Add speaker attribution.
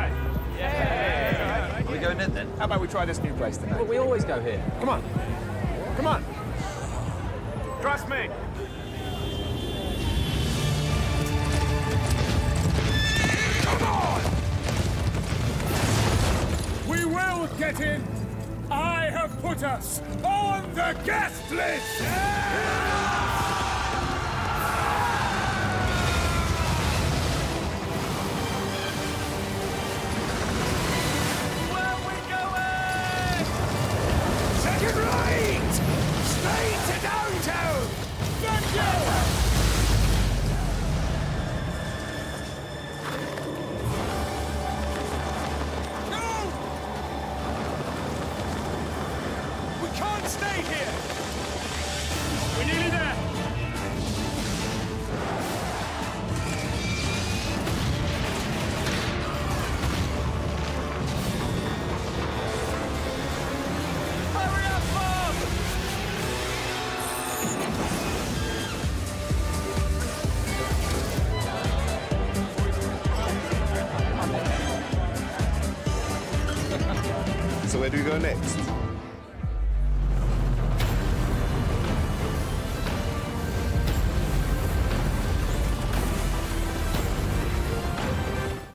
Speaker 1: okay?
Speaker 2: Yeah. Are we going in then?
Speaker 1: How about we try this new place tonight?
Speaker 3: Well, we always go here.
Speaker 1: Come on. Come on. Trust me. Come on! We will get in. I have put us on the guest list! Where are we going? Second right! Straight to downtown! Thank you! Can't stay here! We're nearly there! Hurry up, Bob!
Speaker 4: So where do we go next?